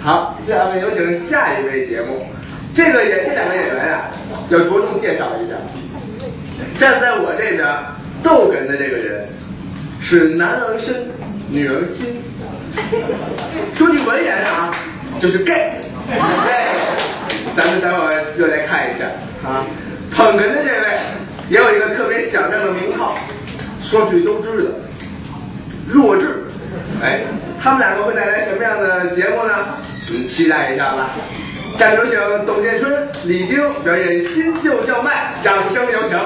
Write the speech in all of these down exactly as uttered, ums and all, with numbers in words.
好，下面有请下一位节目。这个演这两个演员呀、啊，要着重介绍一下。站在我这边逗哏的这个人是男儿身，女儿心。说句文言啊，就是 gay。gay， 咱们待会儿热烈看一下啊。捧哏的这位也有一个特别响亮的名号，说句都知道，弱智。哎，他们两个会带来什么样的节目呢？嗯，期待一下吧。下面有请董建春、李丁表演新旧叫卖，掌声有请。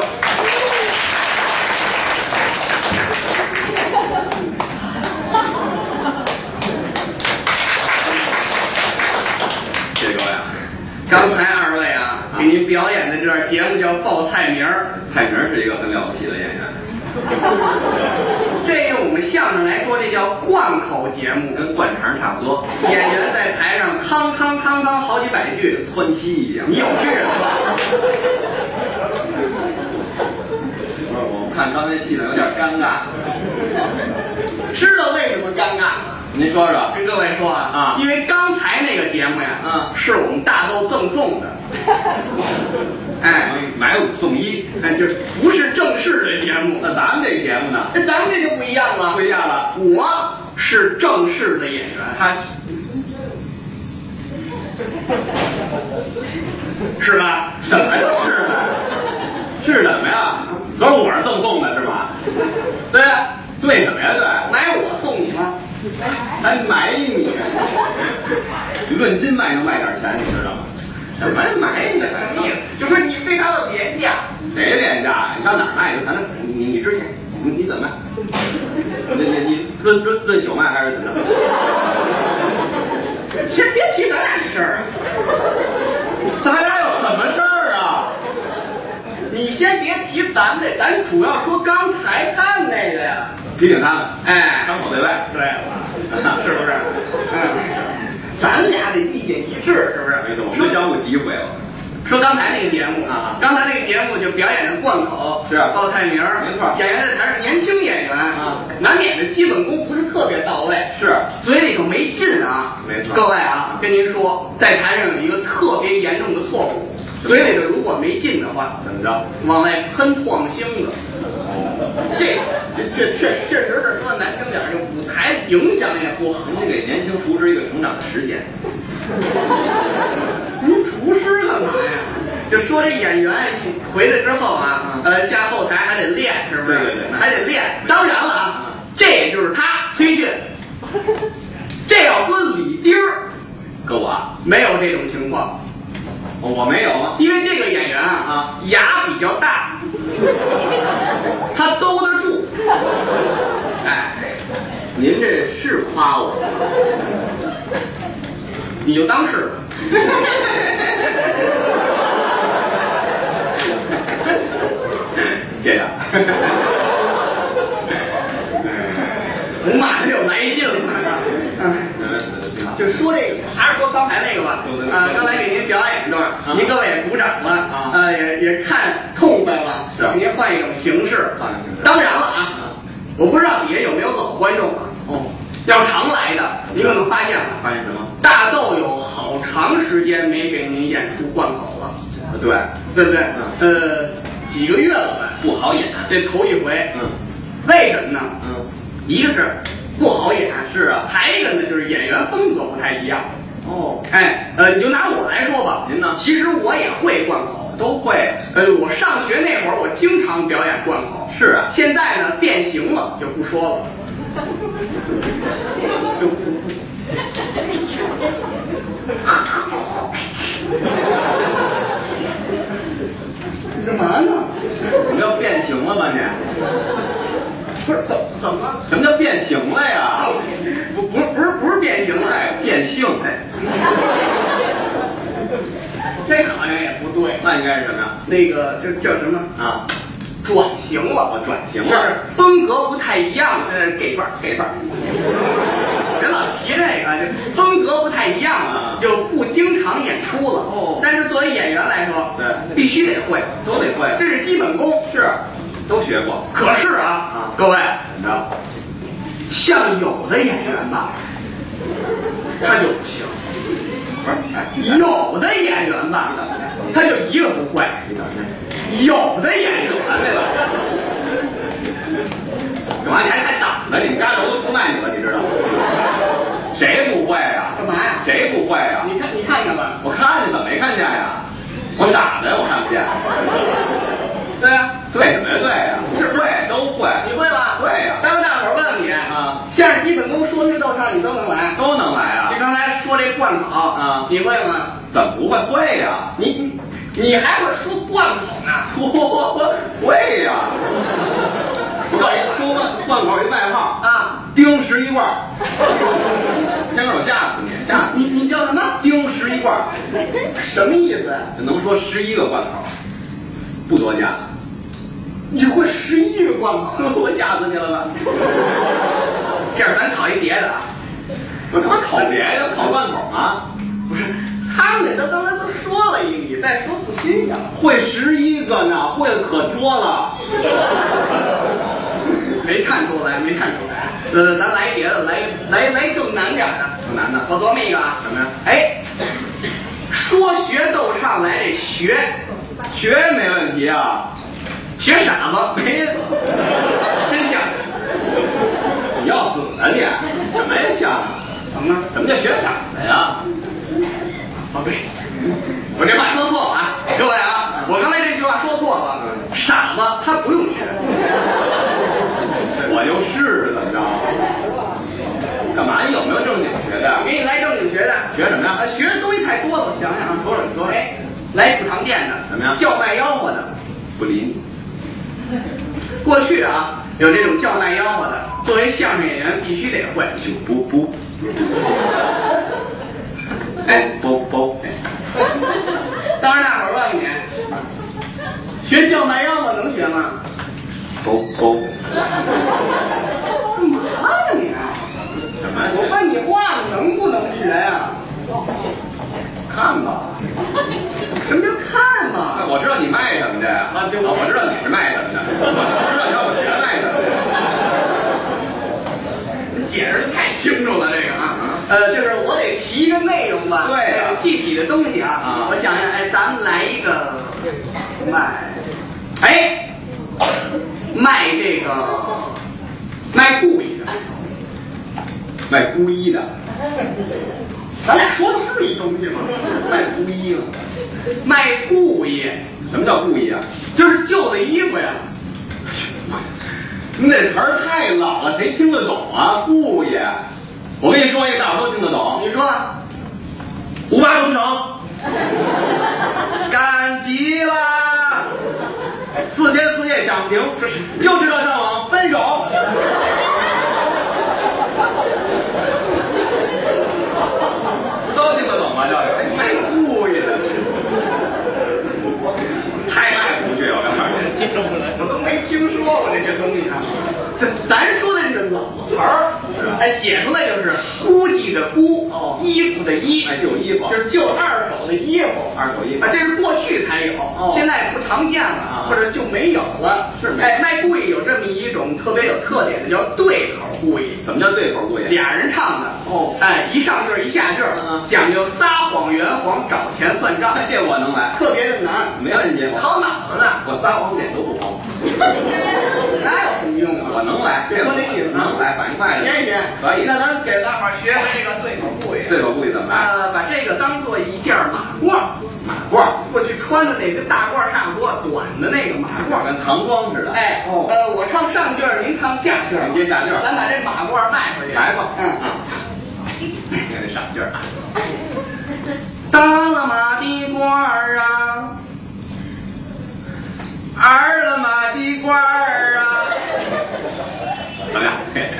谢谢各位啊！ 刚才二位啊，给您表演的这段节目叫报菜名儿。 蔡明是一个很了不起的演员， 这用我们相声来说，这叫贯口节目， 跟灌肠差不多。 演员在台上康康康康好几百句， 窜稀一样。 你有这人吗？ 我看刚才气氛有点尴尬， 知道为什么尴尬吗？ 您说说。 跟各位说啊， 啊， 因为刚才那个节目呀， 嗯， 是我们大豆赠送的。哎， 买五送一， 哎，这不是正式的节目。 那咱们这个节目呢？ 这咱们这就不一样了， 不一样了。 我是正式的演员， 他是吧？ 什么是呢？是什么呀？可是我是赠送的是吧？ 对啊， 对什么呀？对， 买我送你吗？ 还买你？论斤卖能卖点钱，你知道吗？ 什么买你？你就说你非常的廉价。 谁廉价呀？你上哪儿卖去？咱这你你之前你你怎么卖？你你你论论论宿卖还是怎么着？ 先别提咱俩这事儿啊， 咱俩有什么事儿啊？ 你先别提咱们这，咱主要说刚才看那个呀。 批评他们， 哎， 伤口对外。 对了，是不是？嗯，咱俩的意见一致，是不是？ 没错，我们相互诋毁了。 说刚才那个节目啊， 刚才那个节目就表演的贯口， 是报菜名， 没错。 演员在台上，年轻演员啊，难免的基本功不是特别到位， 是嘴里头没劲啊。 没错。 各位啊，跟您说，在台上有一个特别严重的错误，嘴里头如果没劲的话， 怎么着？ 往外喷唾沫星子。这这这这确实是说难听点，这舞台影响也不好。 您给年轻厨师一个成长的时间。 您厨师干嘛呀？就说这演员一回来之后啊，呃，下后台还得练，是不是？ 对对对， 还得练。当然了啊，这也就是他崔俊。这要搁李丁儿， 搁我没有这种情况。 我没有啊， 因为这个演员啊，啊牙比较大，他兜得住。哎， 您这是夸我， 你就当是。 这样。 我马上就来劲了。就说这个，还是说刚才那个吧。呃，刚才给您表演一段，您各位也鼓掌了，呃，也也看痛快了。 是。 您换一种形式。当然了啊，我不知道底下有没有老观众啊。哦。要常来的，您可能发现了。 发现什么？ 大豆有好长时间没给您演出贯口了。 对， 对不对？呃，几个月了吧？ 不好演， 这头一回。 嗯。 为什么呢？ 嗯。 一个是不好演， 是啊。 还一个呢，就是演员风格不太一样。 哦。 哎，呃，你就拿我来说吧。 您呢？ 其实我也会贯口， 都会。 呃，我上学那会儿，我经常表演贯口。 是啊。 现在呢，变形了，就不说了。就不不。干嘛呢？ 你要变形了吧你？ 不是怎怎么了？ 什么叫变形了呀？ 不不是不是不是变形了， 哎，变性哎。 这好像也不对。 那应该是什么呀？ 那个这叫什么啊？ 转型了， 我转型了， 就是风格不太一样了。呃，给段给段。人老提这个，就风格不太一样了，就不经常演出了。哦。但是作为演员来说， 对， 必须得会， 都得会， 这是基本功。 是，都学过。 可是啊，啊，各位， 怎么着？ 像有的演员吧， 他就不行。 不是，哎， 有的演员吧，他就一个不会。 你等着， 有的演员， 完了。干嘛？你还还等着？你们家人都出卖你了，你知道吗？谁不会啊？ 干嘛呀？ 谁不会啊？ 你看，你看见了？ 我看见，怎么没看见呀？我傻子呀，我看不见。 对呀， 对什么呀？对呀，是对，都会。 你会吧？ 会呀。 待会大伙儿问问你啊， 相声基本功、说学逗唱你都能来， 都能来啊。 你刚才说这贯口啊， 你会吗？ 怎么不会？会呀。 你你你还会说贯口呢？ 我会呀。说说贯贯口一外号啊， 丁十一罐。天哥，我吓死你！吓死你！你叫什么？ 丁十一罐， 什么意思？ 能说十一个贯口，不多见。 你会十一个贯口？ 我吓死你了吧？ 这样咱考一别的啊！ 我干嘛考别的？考贯口吗？ 不是，他们都刚才都说了一个，你再说不新鲜了。 会十一个呢，会可多了。 没看出来，没看出来。呃，咱来别的，来来来更难点的。 更难的， 我琢磨一个啊。 什么呀？ 哎，说学逗唱来这学， 学没问题啊。 学傻子没，真像。 你要死啊你！什么呀像？ 怎么呢？ 什么叫学傻子呀？ 哦对，我这话说错了啊，各位啊，我刚才这句话说错了。傻子他不用学。 我就是怎么着？干嘛？你有没有正经学的？ 我给你来正经学的。 学什么呀？ 啊，学的东西太多了，我想想啊，说说你说。哎，来不常见的。 什么呀？ 叫卖吆喝的。 不理你。 过去啊，有这种叫卖吆喝的，作为相声演员必须得会。 就不不。哎，不不。 当然，大伙儿问问你，学叫卖吆喝能学吗？ 不不。 干嘛呀你？ 什么？ 我问你话，能不能学呀？ 看吧。 什么叫看嘛？ 我知道你卖什么的呀？ 啊，对， 我知道你是卖什么的，我知道你让我学卖什么的。 你解释的太清楚了，这个啊，呃，就是我得提一个内容吧， 对呀， 具体的东西啊， 啊， 我想想，哎，咱们来一个卖，哎，卖这个卖故意的， 卖故意的。 咱俩说的是一东西吗？ 卖故意了。 卖故意， 什么叫故意啊？ 就是旧的衣服呀。 你那词儿太老了，谁听得懂啊？故意。我跟你说一个，大伙都听得懂。 你说， 五八同城，赶集啦！四天四夜想不停，这是就知道上网分手。都听得懂吗？叫卖故意的，太卖不去，我告诉你， 我都没听说过这些东西啊。这咱说的是老词儿，哎，写出来就是估计的估，哦，衣服的衣， 哎，旧衣服， 就是旧二手的衣服， 二手衣服啊，这是过去才有， 哦， 现在不常见了，或者就没有了。 是没？ 哎，卖故意有这么一种特别有特点的，叫对口故意。 怎么叫对口故意？ 俩人唱的， 哦， 哎，一上句一下句， 嗯， 讲究撒谎圆谎，找钱算账， 这我能来， 特别的难， 没问题， 考脑子的， 我撒谎点都不好。 那有什么用啊？ 我能来， 别说这意思， 能来，反应快。 学一学， 可以。 那咱给大伙儿学学这个对口故意。 对口故意怎么来？ 呃，把这个当做一件马褂， 马褂， 过去穿的那跟大褂差不多，短的那个马褂， 跟唐装似的。 哎， 哦， 呃，我唱上句儿，您唱下句儿， 您接下句儿， 咱把这马褂卖回去。 来吧， 嗯嗯， 你看这上句儿啊。 搭了马的褂儿啊， 儿了马的褂儿啊，怎么样？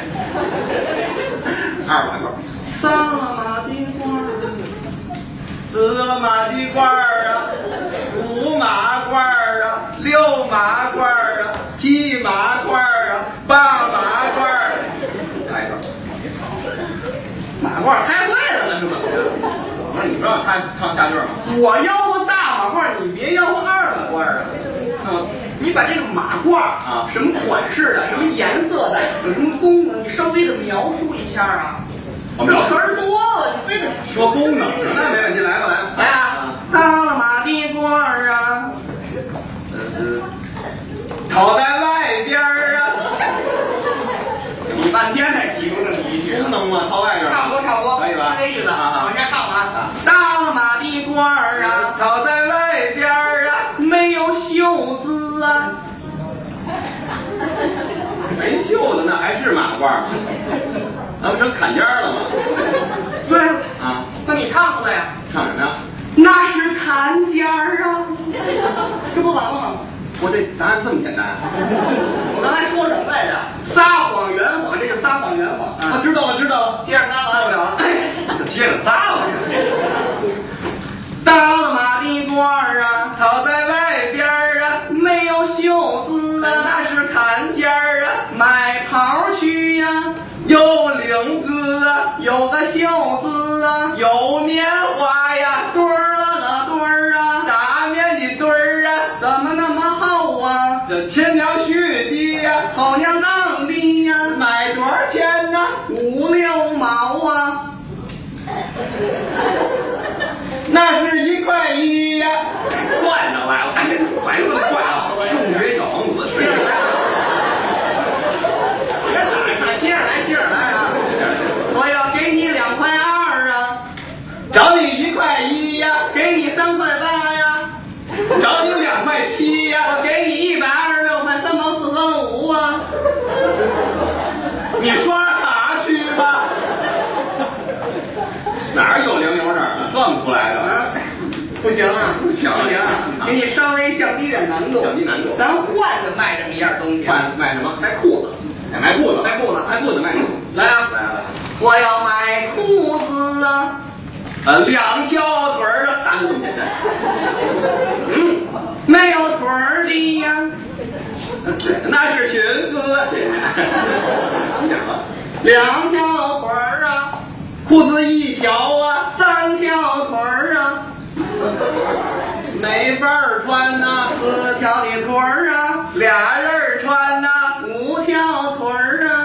二马褂， 三了马的褂儿， 四了马的褂儿啊，五马褂儿啊，六马褂儿啊，七马褂儿啊，八马褂儿。来一段， 马褂开会了呢，是吧？ 不是你不让他唱下句吗？ 我吆喝大马褂，你别吆喝二马褂啊。嗯，你把这个马褂啊， 什么款式的，什么颜色的，有什么功能，你稍微的描述一下啊。 我描述词儿多了，你非得说功能，那没问题，来吧，来吧， 来啊！到了马蹄罐儿啊， 呃，套在外边儿啊， 挤半天才挤出这么一句。 功能嘛，套外边儿， 差不多，差不多， 可以吧？ 这意思啊， 往下唱啊！到了马蹄罐儿啊， 套在外边儿啊， 没有袖子啊。 没袖子那还是马褂吗？那不成坎肩了吗？ 对啊， 那你唱出来呀？ 唱什么呀？ 那是坎肩儿啊，这不完了吗？ 我这答案这么简单？ 我刚才说什么来着？撒谎圆谎，这就撒谎圆谎啊！ 我知道了，知道了， 接着撒撒不了了，接着撒了。 到了马蹄罐儿啊， 套在外边儿啊， 没有袖子啊， 那是坎肩儿啊， 买袍去呀、啊， 有领子啊， 有个袖子啊， 有棉花呀， 墩儿了个墩儿啊， 大棉的墩儿啊， 怎么那么厚啊？ 这千条絮的呀， 好娘当的呀， 卖多少钱呢？ 五六毛啊， 那是一块一呀， 算上来了，赶紧白不得怪啊！数学小王子是。 接着来，接着来，接着来啊！我要给你两块二啊， 找你一块一呀， 给你三块八呀， 找你两块七呀， 我给你一百二十六块三毛四分五啊！ 你刷卡去吧。哪儿有零有整的，算不出来的。 啊，不行啊， 不行不行啊，给你稍微降低点难度， 降低难度。 咱换着卖这么一样东西， 卖卖什么？ 卖裤子， 卖裤子， 卖裤子， 卖裤子，卖裤子。 来啊！ 来来来， 我要买裤子啊！ 呃，两条腿儿啊，答案这么简单。 嗯，没有腿儿的呀， 那是裙子。你讲吧。 两条腿儿啊， 裤子一条啊， 三条腿儿啊， 没法儿穿呐、 四条的腿儿啊， 俩人儿穿呐、 五条腿儿啊，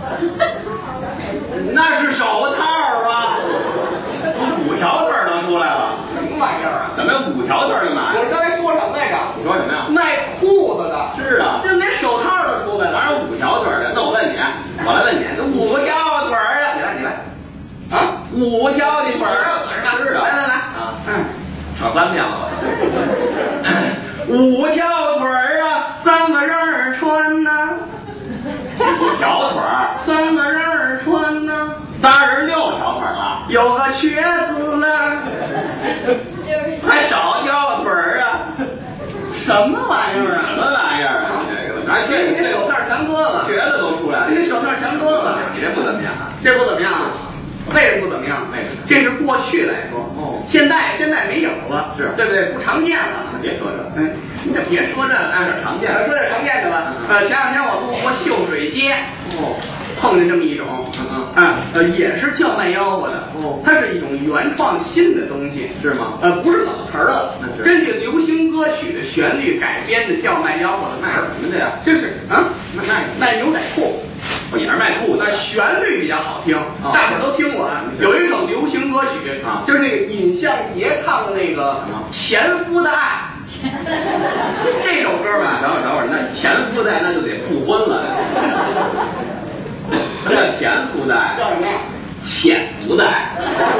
那是手套啊。五条腿儿都出来了， 什么玩意儿啊？ 怎么有五条腿儿干嘛呀？ 我刚才说什么来着？ 你说什么呀？ 卖裤子的。 是啊， 这连手套都出来了。 哪有五条腿儿的？那我问你，我来问你，这五条腿儿啊？你来，你来。 啊， 五条的腿儿啊？是啊。 来来来啊， 嗯， 唱三遍了。五条腿儿啊， 三个人儿穿呐， 五条腿儿， 三个人儿穿呐， 仨人六条腿儿了， 有个瘸子呢， 还少条腿儿啊？ 什么玩意儿什啊？ 么玩意儿啊？这个，哎， 这这你手套全割了， 瘸子都出来了， 你手套全割了， 你这不怎么样啊？ 这不怎么样啊？为什么不怎么样？ 为什么这是过去来说， 哦现在现在没有了， 是对不对？不常见了。 别说这个， 哎，你怎么也说这个？哎， 点常见的说点常见的吧。呃，前两天我路过秀水街， 哦， 碰见这么一种， 嗯嗯，呃，也是叫卖吆喝的。 哦它是一种原创新的东西， 是吗？ 呃，不是老词儿了那是， 根据流行歌曲的旋律改编的叫卖吆喝的卖什么的呀？ 就是啊， 卖卖卖牛仔裤。 我也是卖裤子那，旋律比较好听， 哦大伙儿都听过啊。有一首流行歌曲啊就是那个尹相杰唱的那个什么 《前夫的爱》这首歌吧。 等会儿等会儿，那前夫代那就得复婚了。什么叫前夫代？ 叫什么呀？ 潜伏代。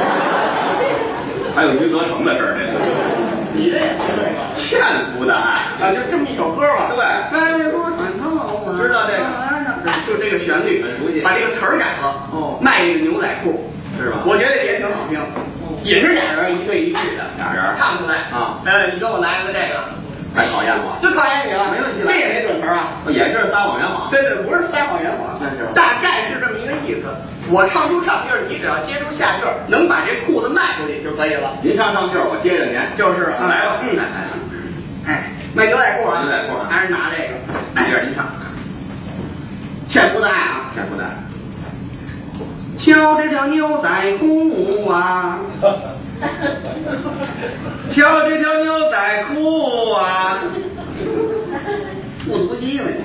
还有余则成的事儿，这个你这也是这个欠夫的爱。 啊，就这么一首歌吧。 对哎，多穿透啊， 知道这个就这个旋律很熟悉把这个词儿改了。 哦卖这个牛仔裤， 是吧？ 我觉得也挺好听。也是俩人一对一句的， 俩人唱出来啊。 呃，你给我来一个这个， 还考验我， 就考验你了， 没问题了这也没准词儿啊。 也是撒谎圆谎。 对对，不是撒谎圆谎， 那是大概是这么一个意思。我唱出上句儿，你只要接住下句儿，能把这裤子卖出去就可以了。 您唱上句儿，我接着您。 就是啊， 来吧， 嗯， 来来， 哎，卖牛仔裤啊， 牛仔裤啊还是拿这个， 接着您唱。 欠不的爱啊， 欠夫代。 瞧这条牛仔裤啊， 瞧这条牛仔裤啊！ 不足鸡了你。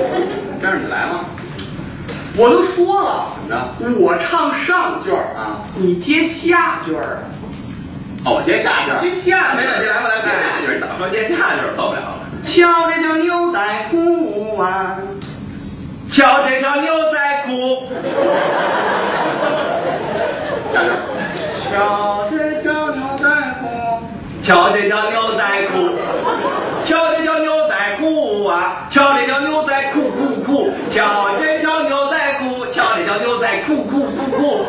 这是你来吗？ 我都说了， 怎么着？ 我唱上句儿啊， 你接下句儿啊？ 哦，接下句儿， 接下句儿， 没问题，来，我来接下句儿。怎么说接下句儿受不了了？ 瞧这条牛仔裤啊， 瞧这条牛仔裤。下句儿。 瞧这条牛仔裤， 瞧这条牛仔裤，瞧这条牛仔裤啊，瞧这条牛仔裤裤裤，瞧这条牛仔裤，瞧这条牛仔裤裤裤裤。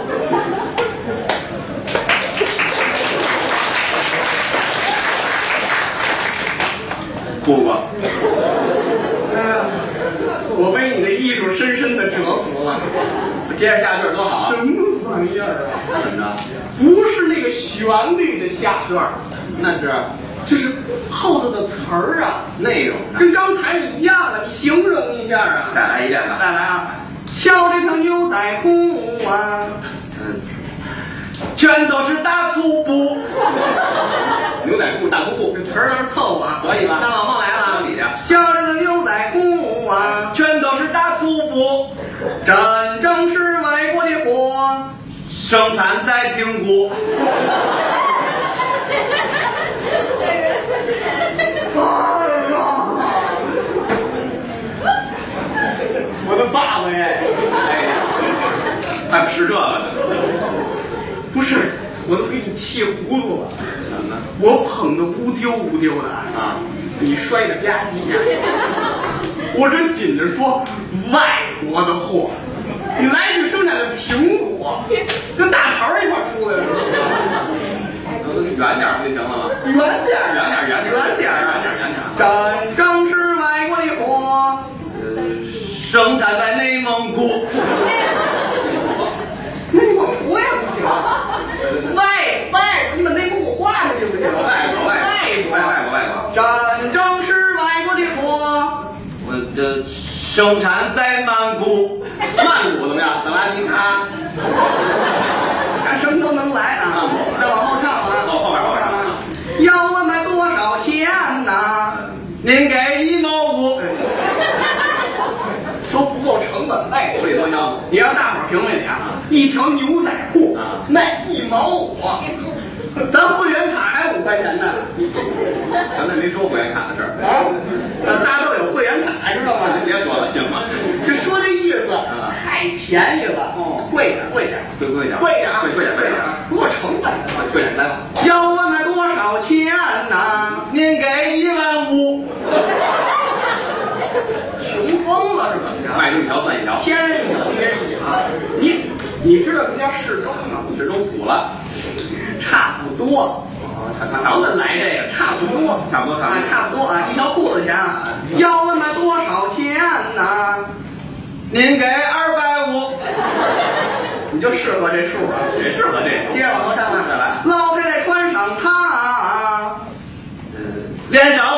哭过。 哎呀，我被你的艺术深深的折服了。 接着下句多好。 什么玩意儿啊？ 怎么着？ 不是那个旋律的下句儿， 那是就是后头的词儿啊， 内容。 跟刚才一样啊，你形容一下啊。 再来一遍吧。 再来啊！瞧这条牛仔裤啊， 嗯，全都是大粗布。牛仔裤、大粗布， 这词儿倒是凑合啊， 可以吧？ 再往后来了， 往底下。 瞧这条牛仔裤啊， 全都是大粗布， 真正是外国的货。 生产在评估。 我的爸爸哎， 哎呀，还不是这个呢？ 不是，我都给你气糊涂了。 怎么了？ 我捧的乌丢乌丢的啊， 你摔的吧唧呀！我这紧着说外国的货，你来句生产的苹果，跟大桃儿一块儿出来了。 远点儿不就行了吗？ 远点儿， 远点儿，远点儿， 远点儿， 远点儿，远点儿。 真正是外国的货。 生产在内蒙古。 内蒙古也不行，外外，你把内蒙古话上行不行？ 外国，外国， 外国，外国。 真正是外国的货。 我这生产在曼谷。曼谷怎么样？怎么你看？ 看什么都能来啊！再往后唱啊！ 后后边后边啊！要我买多少钱呐？ 您给一毛五。 说不够成本卖， 所以多少？ 你让大伙儿评论去啊！一条牛仔裤啊卖一毛五，咱会员卡还五块钱呢。 咱这没说会员卡的事儿啊，呃，大家都有会员卡，知道吗？ 别说了，行吗？ 就说这意思，太便宜了， 哦， 贵点，贵点， 贵贵点， 贵点啊， 贵贵点，贵点， 不够成本， 贵点来吧。 要我买多少钱呐？ 您给一万五。 穷疯了是吧？ 卖出一条算一条， 便宜了，便宜啊！你你知道什么叫适中吗？ 这都补了， 差不多。咱们来这个差不多， 差不多，差不多， 差不多啊！一条裤子钱啊，要我买多少钱呢？ 您给二百五， 你就适合这数啊， 也适合这。 接着往后唱啊， 再来， 老太太穿上它， 嗯，脸上